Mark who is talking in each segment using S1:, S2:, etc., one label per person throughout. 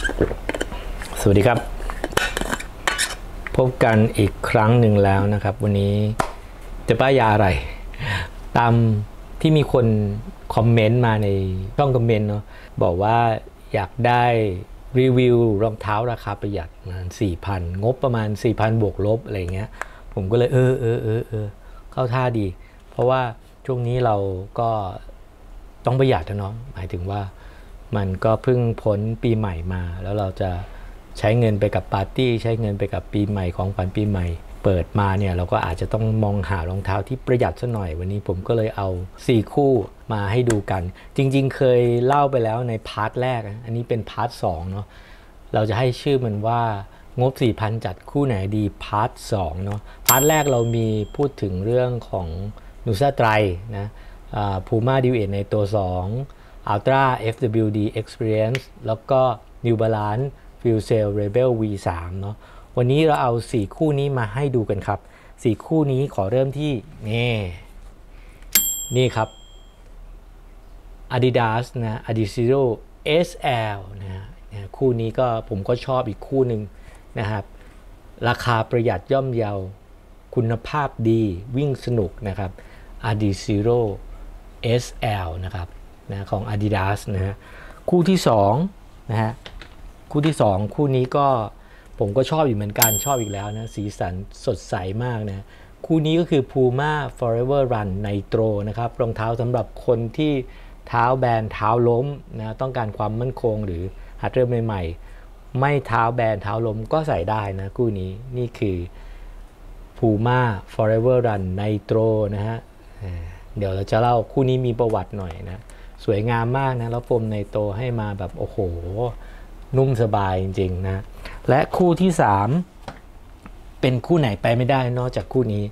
S1: สวัสดีครับพบกันอีกครั้งหนึ่งแล้วนะครับวันนี้จะป้ายยาอะไรตามที่มีคนคอมเมนต์มาในช่องคอมเมนต์เนาะบอกว่าอยากได้รีวิวรองเท้าราคาประหยัดประมาณ 4,000 งบประมาณ 4,000 บวกลบอะไรเงี้ยผมก็เลยเข้าท่าดีเพราะว่าช่วงนี้เราก็ต้องประหยัดนะเนาะหมายถึงว่ามันก็เพิ่งพ้นปีใหม่มาแล้วเราจะใช้เงินไปกับปาร์ตี้ใช้เงินไปกับปีใหม่ของขวัญปีใหม่เปิดมาเนี่ยเราก็อาจจะต้องมองหารองเท้าที่ประหยัดซะหน่อยวันนี้ผมก็เลยเอา4คู่มาให้ดูกันจริงๆเคยเล่าไปแล้วในพาร์ทแรกอันนี้เป็นพาร์ท2เนาะเราจะให้ชื่อมันว่างบ 4,000 จัดคู่ไหนดีพาร์ท2เนาะพาร์ทแรกเรามีพูดถึงเรื่องของนูซ่าไตรนะPuma Duet ในตัว2 Ultra FWD Experience แล้วก็ New Balance Fuel Cell Rebel V3 เนาะวันนี้เราเอา4คู่นี้มาให้ดูกันครับ4คู่นี้ขอเริ่มที่นี่ครับ Adidas นะ Adizero SL นะคู่นี้ก็ผมก็ชอบอีกคู่หนึ่งนะครับราคาประหยัดย่อมเยาคุณภาพดีวิ่งสนุกนะครับ Adizero SL นะครับนะของ Adidas นะฮะคู่ที่2นะฮะคู่ที่2คู่นี้ก็ผมก็ชอบอยู่เหมือนกันชอบอีกแล้วนะสีสันสดใสมากนะคู่นี้ก็คือ Puma Forever Run Nitro นะครับรองเท้าสำหรับคนที่เท้าแบนเท้าล้มนะต้องการความมั่นคงหรือหัดเริ่มใหม่ๆไม่เท้าแบนเท้าล้มก็ใส่ได้นะคู่นี้นี่คือ Puma Forever Run Nitro นะฮะเดี๋ยวเราจะเล่าคู่นี้มีประวัติหน่อยนะสวยงามมากนะแล้วโฟมไนโตรให้มาแบบโอ้โหนุ่มสบายจริงๆนะและคู่ที่3เป็นคู่ไหนไปไม่ได้นอกจากคู่นี้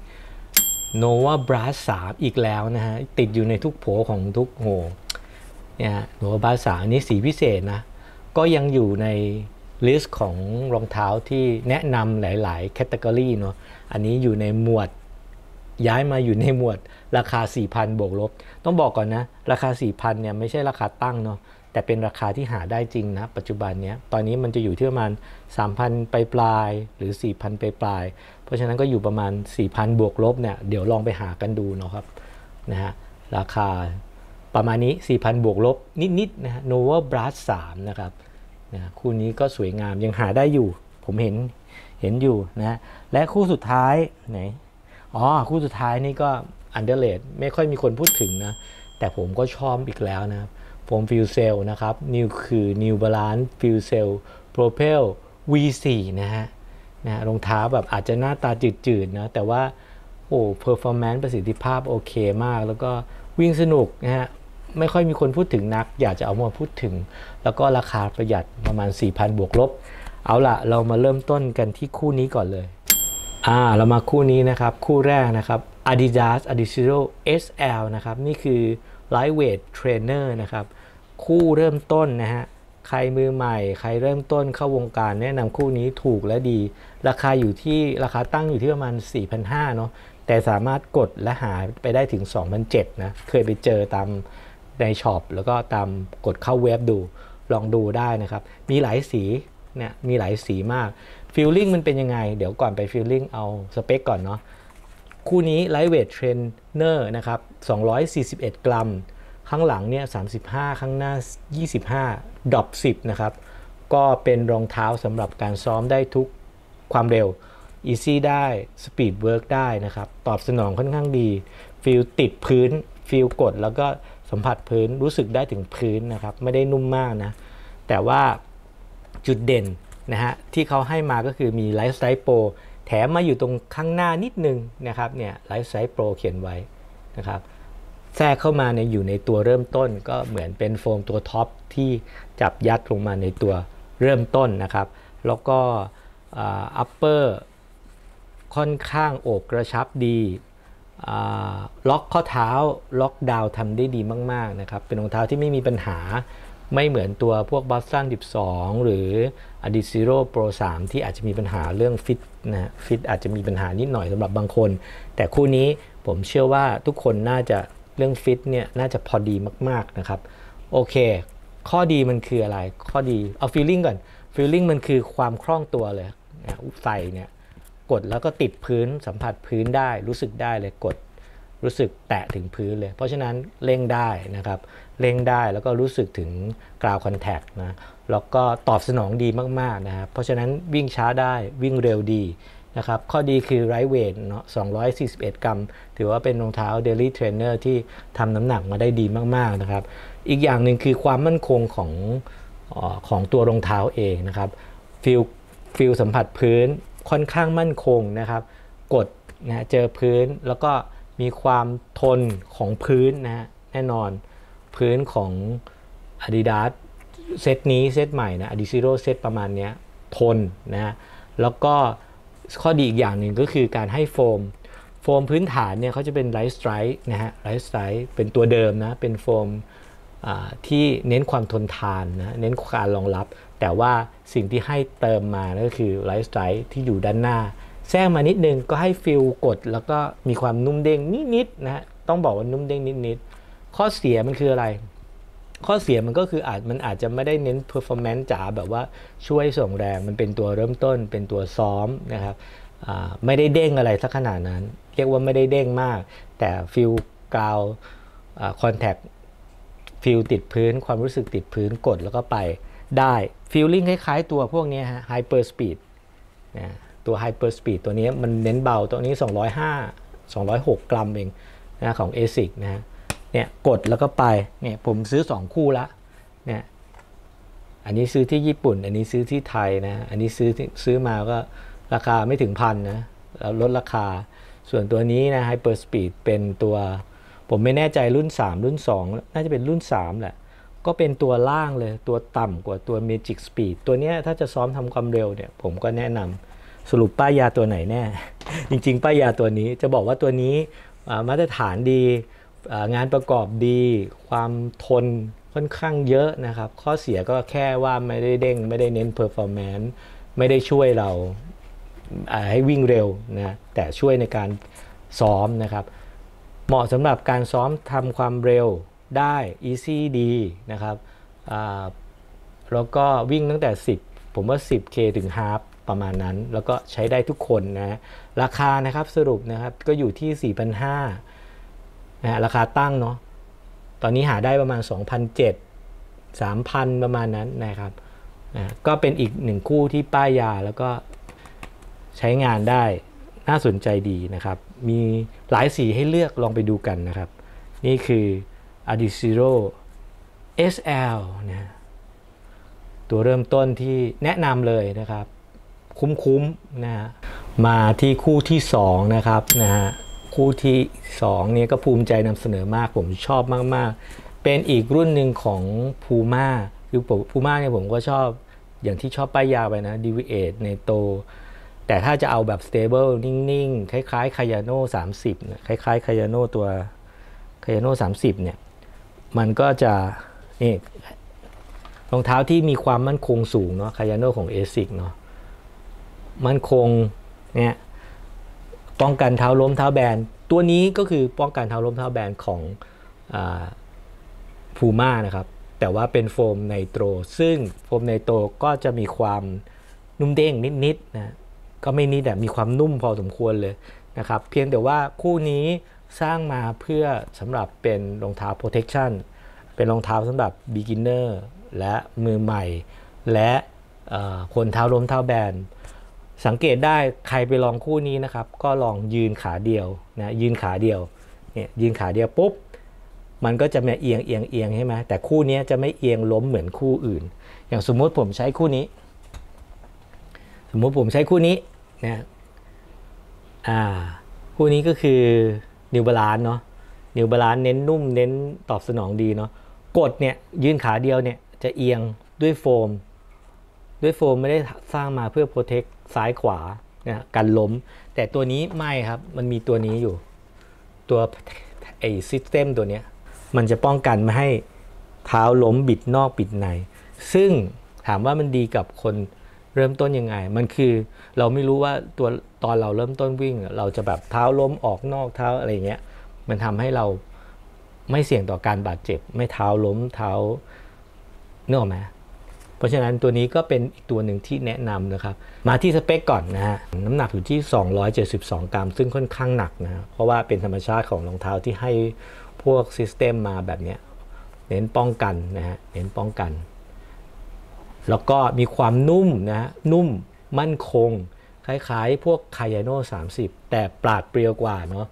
S1: Nova Blast 3อีกแล้วนะฮะติดอยู่ในทุกโผของทุกโหเนี่ย Nova Blast 3นี้สีพิเศษนะก็ยังอยู่ในลิสต์ของรองเท้าที่แนะนำหลายๆแคตตากรีเนาะอันนี้อยู่ในหมวดย้ายมาอยู่ในหมวดราคา 4,000 บวกลบต้องบอกก่อนนะราคา 4,000 เนี่ยไม่ใช่ราคาตั้งเนาะแต่เป็นราคาที่หาได้จริงนะปัจจุบันนี้ตอนนี้มันจะอยู่ที่ประมาณ 3,000 ปลายหรือ 4,000 ปลายเพราะฉะนั้นก็อยู่ประมาณ 4,000 บวกลบเนี่ยเดี๋ยวลองไปหากันดูเนาะครับนะฮะราคาประมาณนี้ 4,000 บวกลบนิดๆนะฮะ Nova Blast 3นะครับนะคู่นี้ก็สวยงามยังหาได้อยู่ผมเห็นอยู่นะและคู่สุดท้ายไหนคู่สุดท้ายนี่ก็อันเดอร์เลดไม่ค่อยมีคนพูดถึงนะแต่ผมก็ชอบอีกแล้วนะโฟมฟิวเซลนะครับคือ New Balance Fuel Cell Propel V4 นะฮะรองเท้าแบบอาจจะหน้าตาจืดๆนะแต่ว่าเพอร์ฟอร์แมนซ์ประสิทธิภาพโอเคมากแล้วก็วิ่งสนุกนะฮะไม่ค่อยมีคนพูดถึงนักอยากจะเอามาพูดถึงแล้วก็ราคาประหยัดประมาณ 4,000 บวกลบเอาล่ะเรามาเริ่มต้นกันที่คู่นี้ก่อนเลยเรามาคู่นี้นะครับคู่แรกนะครับ Adidas Adizero SL นะครับนี่คือ Lightweight Trainer นะครับคู่เริ่มต้นนะฮะใครมือใหม่ใครเริ่มต้นเข้าวงการแนะนำคู่นี้ถูกและดีราคาตั้งอยู่ที่ประมาณ 4,500 เนาะแต่สามารถกดและหาไปได้ถึง 2,700 นะเคยไปเจอตามในช็อปแล้วก็ตามกดเข้าเว็บดูลองดูได้นะครับมีหลายสีเนี่ยมีหลายสีมากฟีลลิ่งมันเป็นยังไงเดี๋ยวก่อนไปฟีลลิ่งเอาสเปคก่อนเนาะคู่นี้ Lightweight Trainer นะครับ241 กรัมข้างหลังเนี่ย35ข้างหน้า25ดรอป10นะครับก็เป็นรองเท้าสำหรับการซ้อมได้ทุกความเร็ว Easy ได้ Speed Work ได้นะครับตอบสนองค่อนข้างดีฟีลติดพื้นฟีลกดแล้วก็สัมผัสพื้นรู้สึกได้ถึงพื้นนะครับไม่ได้นุ่มมากนะแต่ว่าจุดเด่นนะฮะที่เขาให้มาก็คือมี Lifestyle Pro แถมมาอยู่ตรงข้างหน้านิดนึงนะครับเนี่ย Lifestyle Pro เขียนไว้นะครับแทรกเข้ามาอยู่ในตัวเริ่มต้นก็เหมือนเป็นโฟมตัวท็อปที่จับยัดลงมาในตัวเริ่มต้นนะครับแล้วก็อัปเปอร์ค่อนข้างโอบกระชับดีล็อกข้อเท้าล็อกดาวน์ทำได้ดีมากๆนะครับเป็นรองเท้าที่ไม่มีปัญหาไม่เหมือนตัวพวก Boston 12หรือ Adizero Pro 3ที่อาจจะมีปัญหาเรื่องฟิตนะฟิตอาจจะมีปัญหานิดหน่อยสำหรับบางคนแต่คู่นี้ผมเชื่อว่าทุกคนน่าจะเรื่องฟิตเนี่ยน่าจะพอดีมากๆนะครับโอเคข้อดีมันคืออะไรข้อดีเอา feeling ก่อน feeling มันคือความคล่องตัวเลยนะใส่เนี่ยกดแล้วก็ติดพื้นสัมผัสพื้นได้รู้สึกได้เลยกดรู้สึกแตะถึงพื้นเลยเพราะฉะนั้นเร่งได้นะครับเร่งได้แล้วก็รู้สึกถึงกราวคอนแทคนะแล้วก็ตอบสนองดีมากๆนะครับเพราะฉะนั้นวิ่งช้าได้วิ่งเร็วดีนะครับข้อดีคือไร้เวทเนาะ241 กรัมถือว่าเป็นรองเท้า Daily Trainer ที่ทำน้ำหนักมาได้ดีมากๆนะครับอีกอย่างหนึ่งคือความมั่นคงของตัวรองเท้าเองนะครับฟิลสัมผัสพื้นค่อนข้างมั่นคงนะครับกดนะเจอพื้นแล้วก็มีความทนของพื้นนะแน่นอนพื้นของ Adidas เซตนี้เซตใหม่นะ Adizero เซตประมาณนี้ทนนะแล้วก็ข้อดีอีกอย่างหนึ่งก็คือการให้โฟมพื้นฐานเนี่ยเขาจะเป็นไลท์สไตร์นะฮะไลท์สไตร์เป็นตัวเดิมนะเป็นโฟมที่เน้นความทนทานนะเน้นการรองรับแต่ว่าสิ่งที่ให้เติมมาก็คือไลท์สไตร์ที่อยู่ด้านหน้าแทรกมานิดนึงก็ให้ฟิลกดแล้วก็มีความนุ่มเด้งนิดๆนะต้องบอกว่านุ่มเด้งนิดๆข้อเสียมันคืออะไรข้อเสียมันก็คือมันอาจจะไม่ได้เน้น performance จ๋าแบบว่าช่วยส่งแรงมันเป็นตัวเริ่มต้นเป็นตัวซ้อมนะครับไม่ได้เด้งอะไรสักขนาดนั้นเรียกว่าไม่ได้เด้งมากแต่ฟิลกราวคอนแทคฟิลติดพื้นความรู้สึกติดพื้นกดแล้วก็ไปได้ฟีลลิ่งคล้ายๆตัวพวกนี้ฮะ Hyper Speed นะตัว Hyper Speed ตัวนี้มันเน้นเบาตัวนี้206 กรัมเองนะของ ASICS นะฮะเนี่ยกดแล้วก็ไปเนี่ยผมซื้อ2คู่ละเนี่ยอันนี้ซื้อที่ญี่ปุ่นอันนี้ซื้อที่ไทยนะอันนี้ซื้อมาก็ราคาไม่ถึงพันนะแล้วลดราคาส่วนตัวนี้นะ Hyper Speed เป็นตัวผมไม่แน่ใจรุ่น3รุ่น2น่าจะเป็นรุ่น3แหละก็เป็นตัวล่างเลยตัวต่ำกว่าตัว Magic Speed ตัวนี้ถ้าจะซ้อมทำความเร็วเนี่ยผมก็แนะนำสรุปป้ายยาตัวไหนแน่ จริงๆป้ายยาตัวนี้จะบอกว่าตัวนี้มาตรฐานดีงานประกอบดีความทนค่อนข้างเยอะนะครับข้อเสียก็แค่ว่าไม่ได้เด้งไม่ได้เน้น performance ไม่ได้ช่วยเราให้วิ่งเร็วนะแต่ช่วยในการซ้อมนะครับเหมาะสำหรับการซ้อมทำความเร็วได้ easy ดีนะครับแล้วก็วิ่งตั้งแต่10ผมว่า 10K ถึง half ประมาณนั้นแล้วก็ใช้ได้ทุกคนนะราคานะครับสรุปนะครับก็อยู่ที่ 4,500 นะราคาตั้งเนาะตอนนี้หาได้ประมาณ 2,700 3,000 ประมาณนั้นนะครับก็เป็นอีกหนึ่งคู่ที่ป้ายยาแล้วก็ใช้งานได้น่าสนใจดีนะครับมีหลายสีให้เลือกลองไปดูกันนะครับนี่คือ Adizero SL นะตัวเริ่มต้นที่แนะนำเลยนะครับคุ้มนะฮะมาที่คู่ที่2นะครับนะฮะคู่ที่2เนี่ยก็ภูมิใจนำเสนอมากผมชอบมากๆเป็นอีกรุ่นหนึ่งของ Puma คือ Puma เนี่ยผมก็ชอบอย่างที่ชอบป้ายยาไปนะ Deviate Neto แต่ถ้าจะเอาแบบ stable นิ่งๆคล้ายๆ Kayano 30นะคล้ายๆ Kayano ตัว Kayano 30เนี่ยมันก็จะนี่รองเท้าที่มีความมั่นคงสูงเนาะ Kayano ของ ASICS เนาะมั่นคงเนี่ยป้องกันเท้าล้มเท้าแบนตัวนี้ก็คือป้องกันเท้าล้มเท้าแบนของPuma นะครับแต่ว่าเป็นโฟมไนโตรซึ่งโฟมไนโตรก็จะมีความนุ่มเด้งนิดๆนะก็ไม่นิดแต่มีความนุ่มพอสมควรเลยนะครับเพียงแต่ว่าคู่นี้สร้างมาเพื่อสำหรับเป็นรองเท้า protection เป็นรองเท้าสำหรับ beginner และมือใหม่และคนเท้าล้มเท้าแบนสังเกตได้ใครไปลองคู่นี้นะครับก็ลองยืนขาเดียวนะยืนขาเดียวเนี่ยยืนขาเดียวปุ๊บมันก็จะมาเอียงใช่ไหมแต่คู่นี้จะไม่เอียงล้มเหมือนคู่อื่นอย่างสมมติผมใช้คู่นี้นะคู่นี้ก็คือ New Balance เนาะ New Balance เน้นนุ่มเน้นตอบสนองดีเนาะกดเนี่ยยืนขาเดียวเนี่ยจะเอียงด้วยโฟมไม่ได้สร้างมาเพื่อโปรเทคซ้ายขวานะกันล้มแต่ตัวนี้ไม่ครับมันมีตัวนี้อยู่ตัวไอ้ซิสเต็มตัวเนี้ยมันจะป้องกันไม่ให้เท้าล้มบิดนอกบิดในซึ่งถามว่ามันดีกับคนเริ่มต้นยังไงมันคือเราไม่รู้ว่าตอนเราเริ่มต้นวิ่งเราจะแบบเท้าล้มออกนอกเท้าอะไรเงี้ยมันทำให้เราไม่เสี่ยงต่อการบาดเจ็บไม่เท้าล้มเท้านึกออกไหมเพราะฉะนั้นตัวนี้ก็เป็นอีกตัวหนึ่งที่แนะนำนะครับมาที่สเปคก่อนนะฮะน้ำหนักอยู่ที่272 กรัมซึ่งค่อนข้างหนักนะเพราะว่าเป็นธรรมชาติของรองเท้าที่ให้พวกซิสเต็มมาแบบนี้เน้นป้องกันนะฮะเน้นป้องกันแล้วก็มีความนุ่มนะนุ่มมั่นคงคล้ายๆพวกคายาโน่30แต่ปราดเปรียวกว่าเนาะ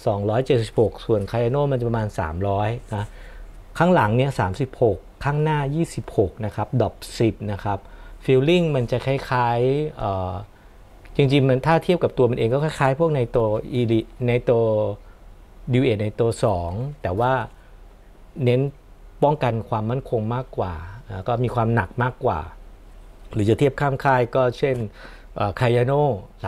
S1: 276ส่วนคายาโน่มันจะประมาณ300นะข้างหลังเนี่ย36ข้างหน้า26นะครับดอป10นะครับฟีลลิ่งมันจะคล้ายๆจริงๆมันถ้าเทียบกับตัวมันเองก็คล้ายๆพวกในตัวในตัวดิวเอทในตัว2แต่ว่าเน้นป้องกันความมั่นคงมากกว่าก็มีความหนักมากกว่าหรือจะเทียบข้ามค่ายก็เช่นคายาโน่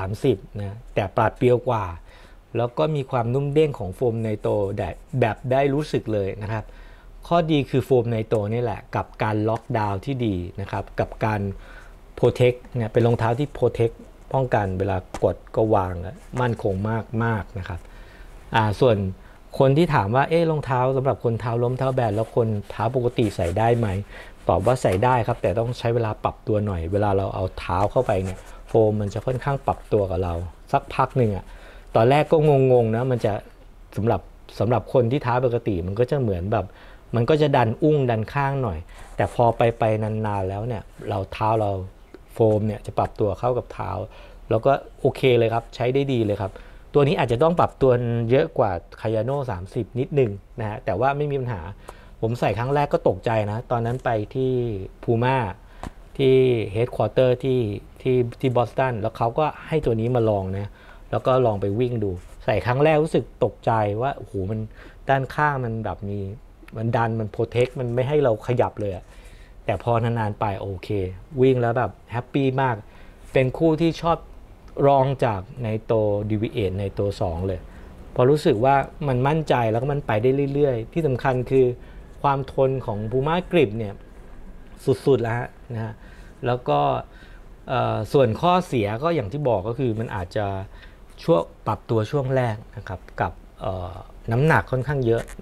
S1: 30นะแต่ปราดเปรียวกว่าแล้วก็มีความนุ่มเด้งของโฟมไนโตรแบบได้รู้สึกเลยนะครับข้อดีคือโฟมไนโตรนี่แหละกับการล็อกดาวน์ที่ดีนะครับกับการโปรเทคเนี่ยเป็นรองเท้าที่โปรเทคป้องกันเวลากดก็วางมั่นคงมากนะครับส่วนคนที่ถามว่ารองเท้าสำหรับคนเท้าล้มเท้าแบนแล้วคนเท้าปกติใส่ได้ไหมตอบว่าใส่ได้ครับแต่ต้องใช้เวลาปรับตัวหน่อยเวลาเราเอาเท้าเข้าไปเนี่ยโฟมมันจะค่อนข้างปรับตัวกับเราสักพักหนึ่งตอนแรกก็งงนะมันจะสำหรับคนที่เท้าปกติมันก็จะเหมือนแบบมันก็จะดันดันข้างหน่อยแต่พอไปนานๆแล้วเนี่ยเราเท้าเราโฟมเนี่ยจะปรับตัวเข้ากับเท้าแล้วก็โอเคเลยครับใช้ได้ดีเลยครับตัวนี้อาจจะต้องปรับตัวเยอะกว่าคายาโน่30นิดนึงนะฮะแต่ว่าไม่มีปัญหาผมใส่ครั้งแรกก็ตกใจนะตอนนั้นไปที่พูม่าที่เฮดควอเตอร์ที่บอสตันแล้วเขาก็ให้ตัวนี้มาลองนะแล้วก็ลองไปวิ่งดูใส่ครั้งแรกรู้สึกตกใจว่าโอ้โหมันด้านข้างมันแบบมันดันมันโปรเทคมันไม่ให้เราขยับเลยแต่พอนานๆไปโอเควิ่งแล้วแบบแฮปปี้มากเป็นคู่ที่ชอบรองจากในตัว DV8 ในตัว2เลยพอรู้สึกว่ามันมั่นใจแล้วก็มันไปได้เรื่อยๆที่สำคัญคือความทนของ Puma Grip เนี่ยสุดๆแล้วนะฮะแล้วก็ส่วนข้อเสียก็อย่างที่บอกก็คือมันอาจจะช่วงปรับตัวช่วงแรกนะครับกับน้ำหนักค่อนข้างเยอะ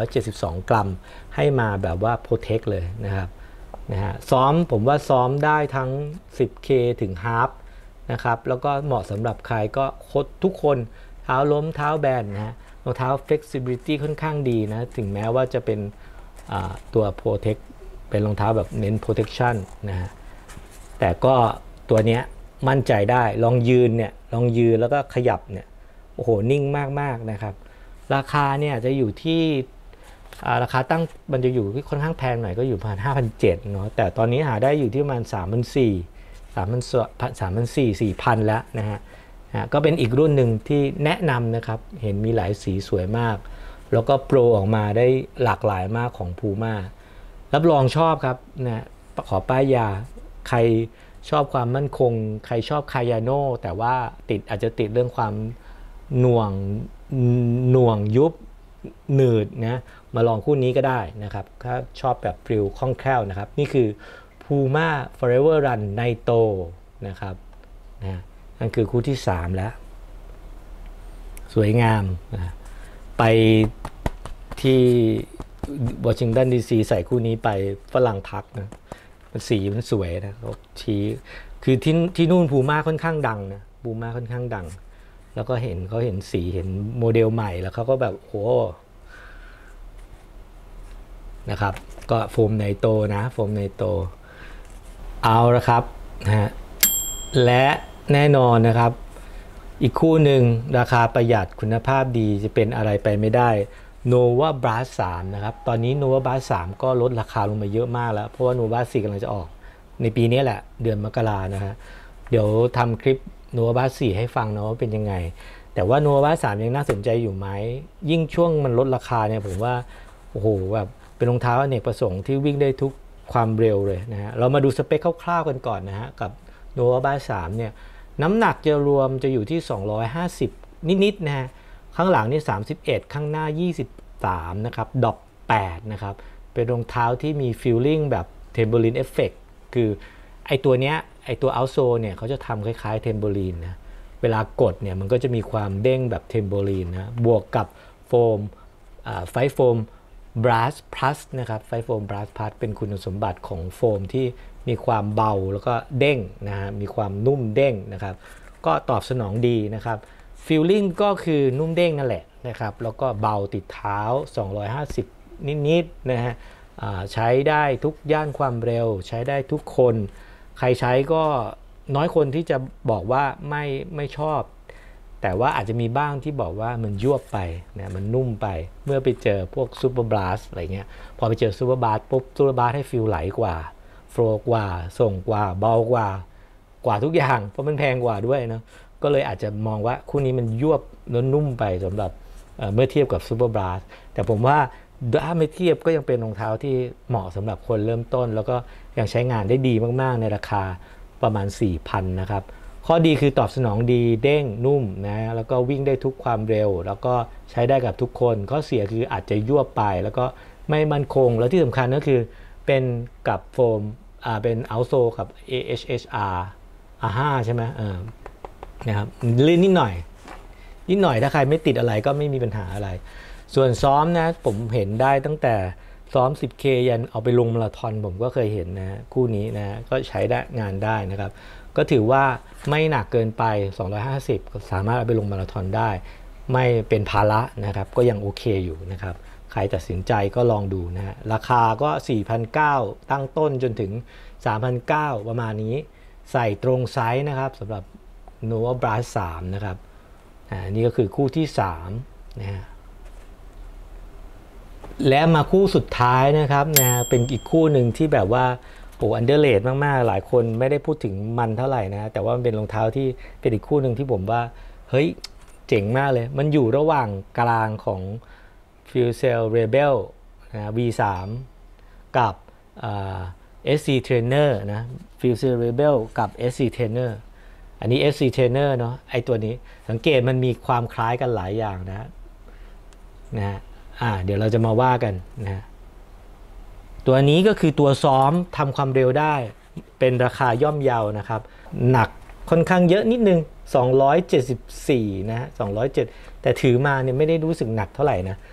S1: 272 กรัมให้มาแบบว่าโปรเทคเลยนะครับผมว่าซ้อมได้ทั้ง 10K ถึงฮาล์ฟนะครับแล้วก็เหมาะสำหรับใครก็ทุกคนเท้าล้มเท้าแบนนะฮะรองเท้า flexibility ค่อนข้างดีนะถึงแม้ว่าจะเป็นตัว protect เป็นรองเท้าแบบเน้น protection นะฮะแต่ก็ตัวเนี้ยมั่นใจได้ลองยืนแล้วก็ขยับเนี่ยโอ้โหนิ่งมากๆนะครับราคาเนี่ยจะอยู่ที่ราคาตั้งมันจะอยู่ที่ค่อนข้างแพงหน่อยก็อยู่ประมาณ 5,700 เนาะแต่ตอนนี้หาได้อยู่ที่ประมาณ 3,400 แล้วนะฮะก็เป็นอีกรุ่นหนึ่งที่แนะนำนะครับเห็นมีหลายสีสวยมากแล้วก็โปรออกมาได้หลากหลายมากของ Puma รับรองชอบครับนะขอป้ายยาใครชอบความมั่นคงใครชอบคายาโน่แต่ว่าอาจจะติดเรื่องความหน่วงยุบหนืดนะมาลองคู่นี้ก็ได้นะครับถ้าชอบแบบปลิวคล่องแคล่วนะครับนี่คือ Puma Forever Run Nitro นะครับนั่นคือคู่ที่3แล้วสวยงามนะไปที่วอชิงตันดีซีใส่คู่นี้ไปฝรั่งทักนะสีมันสวยนะเขาชี้คือที่นู่นพูม่าค่อนข้างดังนะพูม่าค่อนข้างดังแล้วก็เขาเห็นสีเห็นโมเดลใหม่แล้วเขาก็แบบโอ้นะครับก็โฟมไนโตรนะโฟมไนโตรเอาละครับนะฮะและแน่นอนนะครับอีกคู่หนึ่งราคาประหยัดคุณภาพดีจะเป็นอะไรไปไม่ได้ Nova Blast 3นะครับตอนนี้ Nova Blast 3ก็ลดราคาลงมาเยอะมากแล้วเพราะว่า Nova 4กำลังจะออกในปีนี้แหละเดือนมกรานะฮะเดี๋ยวทำคลิป Nova Blast 4ให้ฟังนะว่าเป็นยังไงแต่ว่า Nova Blast 3ยังน่าสนใจอยู่ไหมยิ่งช่วงมันลดราคาเนี่ยผมว่าโอ้โหแบบเป็นรองเท้าอเนกประสงค์ที่วิ่งได้ทุกความเร็วเลยนะฮะเรามาดูสเปคคร่าวๆกันก่อนนะฮะกับ Nova Blast 3เนี่ยน้ำหนักจะรวมจะอยู่ที่250นิดๆนะฮะข้างหลังนี่31ข้างหน้า23นะครับดอป8นะครับเป็นรองเท้าที่มีฟีลลิ่งแบบเทมโบลีนเอฟเฟกต์คือไอตัวเนี้ยไอตัวเอาท์โซเนี่ยเขาจะทำคล้ายๆเทมโบลีนนะเวลากดเนี่ยมันก็จะมีความเด้งแบบเทมโบลีนนะบวกกับโฟมไฟโฟม Brass Plus นะครับไฟโฟม Brass Plus เป็นคุณสมบัติของโฟมที่มีความเบาแล้วก็เด้งนะฮะมีความนุ่มเด้งนะครับก็ตอบสนองดีนะครับฟีลลิ่งก็คือนุ่มเด้งนั่นแหละนะครับแล้วก็เบาติดเท้า250นิดๆนะฮะใช้ได้ทุกย่านความเร็วใช้ได้ทุกคนใครใช้ก็น้อยคนที่จะบอกว่าไม่ชอบแต่ว่าอาจจะมีบ้างที่บอกว่ามันยวบไปนะมันนุ่มไปเมื่อไปเจอพวกซูเปอร์บลัสอะไรเงี้ยพอไปเจอซูเปอร์บลัสปุ๊บซูเปอร์บลัสให้ฟิลไหลกว่าโฟลว์กว่าส่งกว่าเบากว่าทุกอย่างเพราะมันแพงกว่าด้วยนะก็เลยอาจจะมองว่าคู่นี้มันยวบแล้วนุ่มไปสำหรับเมื่อเทียบกับซูเปอร์บลัสแต่ผมว่าถ้าไม่เทียบก็ยังเป็นรองเท้าที่เหมาะสำหรับคนเริ่มต้นแล้วก็ยังใช้งานได้ดีมากๆในราคาประมาณ 4,000 นะครับข้อดีคือตอบสนองดีเด้งนุ่มนะแล้วก็วิ่งได้ทุกความเร็วแล้วก็ใช้ได้กับทุกคนข้อเสียคืออาจจะยั่วไปแล้วก็ไม่มั่นคงแล้วที่สำคัญก็คือเป็นกับโฟมเป็นเอาท์โซลกับ AHHR R5 ใช่ไหมนะครับลื่นนิดหน่อยถ้าใครไม่ติดอะไรก็ไม่มีปัญหาอะไรส่วนซ้อมนะผมเห็นได้ตั้งแต่ซ้อม 10K ยันเอาไปลงมาราธอนผมก็เคยเห็นนะคู่นี้นะก็ใช้ได้งานได้นะครับก็ถือว่าไม่หนักเกินไป250ก็สามารถเอาไปลงมาราธอนได้ไม่เป็นภาระนะครับก็ยังโอเคอยู่นะครับใครตัดสินใจก็ลองดูนะฮะราคาก็ 4,900 ตั้งต้นจนถึง 3,900 ประมาณนี้ใส่ตรงไซส์นะครับสำหรับ Nova Blast 3นะครับนี่ก็คือคู่ที่3นะฮะและมาคู่สุดท้ายนะครับนะเป็นอีกคู่หนึ่งที่แบบว่าอันเดอร์เรทมากๆหลายคนไม่ได้พูดถึงมันเท่าไหร่นะแต่ว่ามันเป็นรองเท้าที่เป็นอีกคู่หนึ่งที่ผมว่าเฮ้ยเจ๋งมากเลยมันอยู่ระหว่างกลางของ Fuel Rebel นะ V3 กับSC Trainer นะ Fuel Rebel กับ SC Trainer อันนี้ SC Trainer เนาะไอตัวนี้สังเกตมันมีความคล้ายกันหลายอย่างนะฮะเดี๋ยวเราจะมาว่ากันนะตัวนี้ก็คือตัวซ้อมทำความเร็วได้เป็นราคาย่อมเยานะครับหนักค่อนข้างเยอะนิดนึง274นะฮะ207แต่ถือมาเนี่ยไม่ได้รู้สึกหนักเท่าไหร่นะ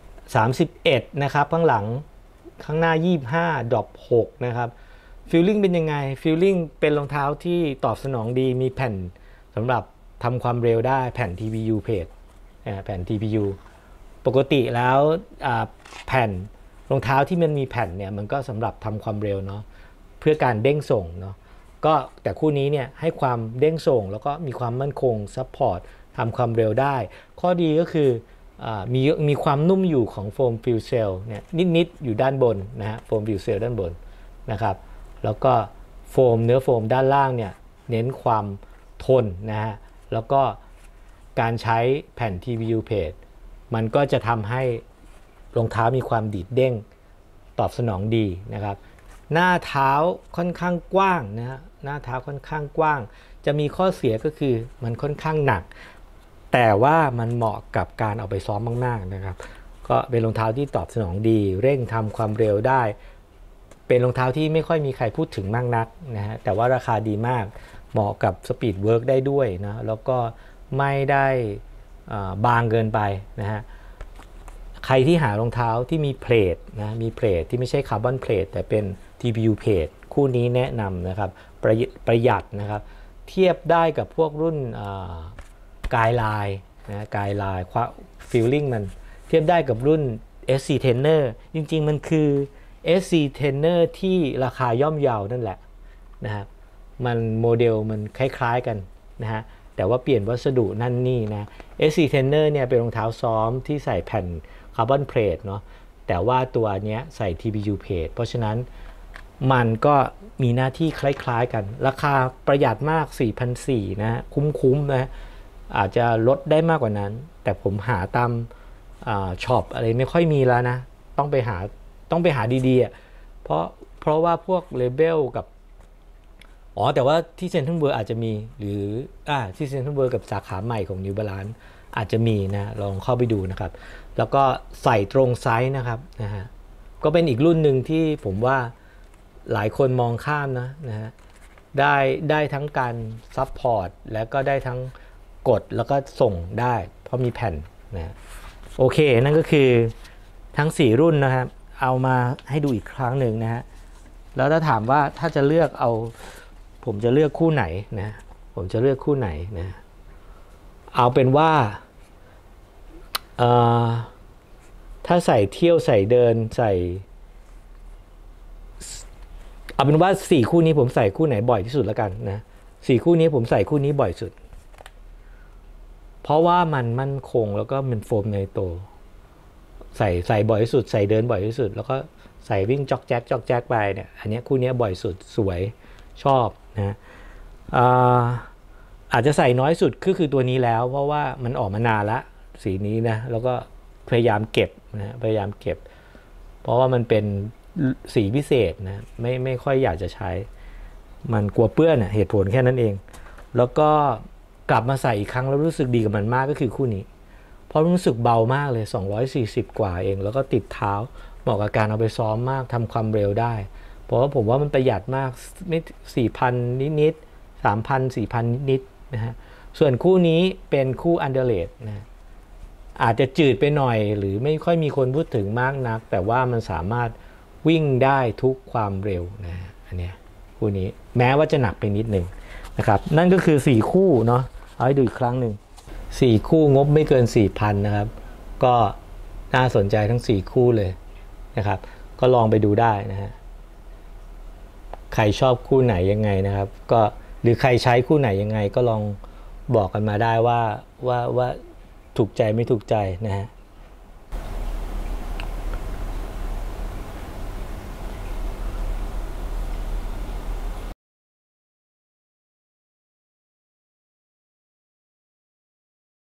S1: 31นะครับข้างหลังข้างหน้า25ดรอป6นะครับฟีลลิ่งเป็นยังไงฟีลลิ่งเป็นรองเท้าที่ตอบสนองดีมีแผ่นสำหรับทำความเร็วได้แผ่น TPU เพจแผ่น TPU ปกติแล้วแผ่นรองเท้าที่มันมีแผ่นเนี่ยมันก็สำหรับทำความเร็วเนาะเพื่อการเด้งส่งเนาะก็แต่คู่นี้เนี่ยให้ความเด้งส่งแล้วก็มีความมั่นคงซัพพอร์ตทำความเร็วได้ข้อดีก็คือมีความนุ่มอยู่ของโฟมฟิลเซลเนี่ยนิดๆอยู่ด้านบนนะฮะโฟมฟิลเซลด้านบนนะครับแล้วก็โฟมเนื้อโฟมด้านล่างเนี่ยเน้นความทนนะฮะแล้วก็การใช้แผ่น TPU Plate มันก็จะทำให้รองเท้ามีความดีดเด้งตอบสนองดีนะครับหน้าเท้าค่อนข้างกว้างนะฮะหน้าเท้าค่อนข้างกว้างจะมีข้อเสียก็คือมันค่อนข้างหนักแต่ว่ามันเหมาะกับการเอาไปซ้อมมากๆนะครับก็เป็นรองเท้าที่ตอบสนองดีเร่งทำความเร็วได้เป็นรองเท้าที่ไม่ค่อยมีใครพูดถึงมากนักนะฮะแต่ว่าราคาดีมากเหมาะกับสปีดเวิร์กได้ด้วยนะแล้วก็ไม่ได้บางเกินไปนะฮะใครที่หารองเท้าที่มีเพลทนะมีเพลทที่ไม่ใช่คาร์บอนเพลทแต่เป็น TPU เพลทคู่นี้แนะนำนะครับประหยัดนะครับเทียบได้กับพวกรุ่นกายไลน์นะกายไลน์ฟีลลิ่งมันเทียบได้กับรุ่น SC Trainer จริงๆมันคือ SC Trainer ที่ราคาย่อมเยานั่นแหละนะครับมันโมเดลมันคล้ายๆกันนะฮะแต่ว่าเปลี่ยนวัสดุนั่นนี่นะ SC Trainer เนี่ยเป็นรองเท้าซ้อมที่ใส่แผ่นคาร์บอนเพลทเนาะแต่ว่าตัวนี้ใส่ TPU เพจเพราะฉะนั้นมันก็มีหน้าที่คล้ายๆกันราคาประหยัดมาก 4,400 นะคุ้มๆนะอาจจะลดได้มากกว่านั้นแต่ผมหาตามช็อปอะไรไม่ค่อยมีแล้วนะต้องไปหาดีๆอ่ะเพราะว่าพวกเลเบลกับแต่ว่าที่เซ็นทรัลเวิลด์อาจจะมีหรือที่เซ็นทรัลเวิลด์กับสาขาใหม่ของ New Balance อาจจะมีนะลองเข้าไปดูนะครับแล้วก็ใส่ตรงไซส์นะครับนะฮะก็เป็นอีกรุ่นหนึ่งที่ผมว่าหลายคนมองข้ามนะฮะได้ทั้งการซัพพอร์ตแล้วก็ได้ทั้งกดแล้วก็ส่งได้เพราะมีแผ่นนะโอเคนั่นก็คือทั้ง4รุ่นนะครับเอามาให้ดูอีกครั้งหนึ่งนะฮะแล้วถ้าถามว่าถ้าจะเลือกเอาผมจะเลือกคู่ไหนนะผมจะเลือกคู่ไหนนะเอาเป็นว่าถ้าใส่เที่ยวใส่เดินใส่เอาเป็นว่า4คู่นี้ผมใส่คู่ไหนบ่อยที่สุดแล้วกันนะ4คู่นี้ผมใส่คู่นี้บ่อยสุดเพราะว่ามันมั่นคงแล้วก็มันโฟมไนโตรใส่บ่อยที่สุดใส่เดินบ่อยที่สุดแล้วก็ใส่วิ่งจ็อกแจ๊กไปเนี่ยอันนี้คู่นี้บ่อยสุดสวยชอบนะอาจจะใส่น้อยสุดคือตัวนี้แล้วเพราะว่ามันออกมานานละสีนี้นะแล้วก็พยายามเก็บนะพยายามเก็บเพราะว่ามันเป็นสีพิเศษนะไม่ค่อยอยากจะใช้มันกลัวเปื้อนเหตุผลแค่นั้นเองแล้วก็กลับมาใส่อีกครั้งแล้วรู้สึกดีกับมันมากก็คือคู่นี้เพราะรู้สึกเบามากเลย240กว่าเองแล้วก็ติดเท้าเหมาะกับการเอาไปซ้อมมากทำความเร็วได้เพราะว่าผมว่ามันประหยัดมากไม่4,000 นิดๆ3,000 4,000 นิดๆนะฮะส่วนคู่นี้เป็นคู่อันเดอร์เลดนะอาจจะจืดไปหน่อยหรือไม่ค่อยมีคนพูดถึงมากนักแต่ว่ามันสามารถวิ่งได้ทุกความเร็วนะอันนี้คู่นี้แม้ว่าจะหนักไปนิดนึงนะครับนั่นก็คือ4คู่เนาะเอาให้ดูอีกครั้งหนึ่ง4คู่งบไม่เกิน 4,000 นะครับก็น่าสนใจทั้ง4คู่เลยนะครับก็ลองไปดูได้นะฮะใครชอบคู่ไหนยังไงนะครับก็หรือใครใช้คู่ไหนยังไงก็ลองบอกกันมาได้ว่าถูกใจไม่ถูกใจนะฮะ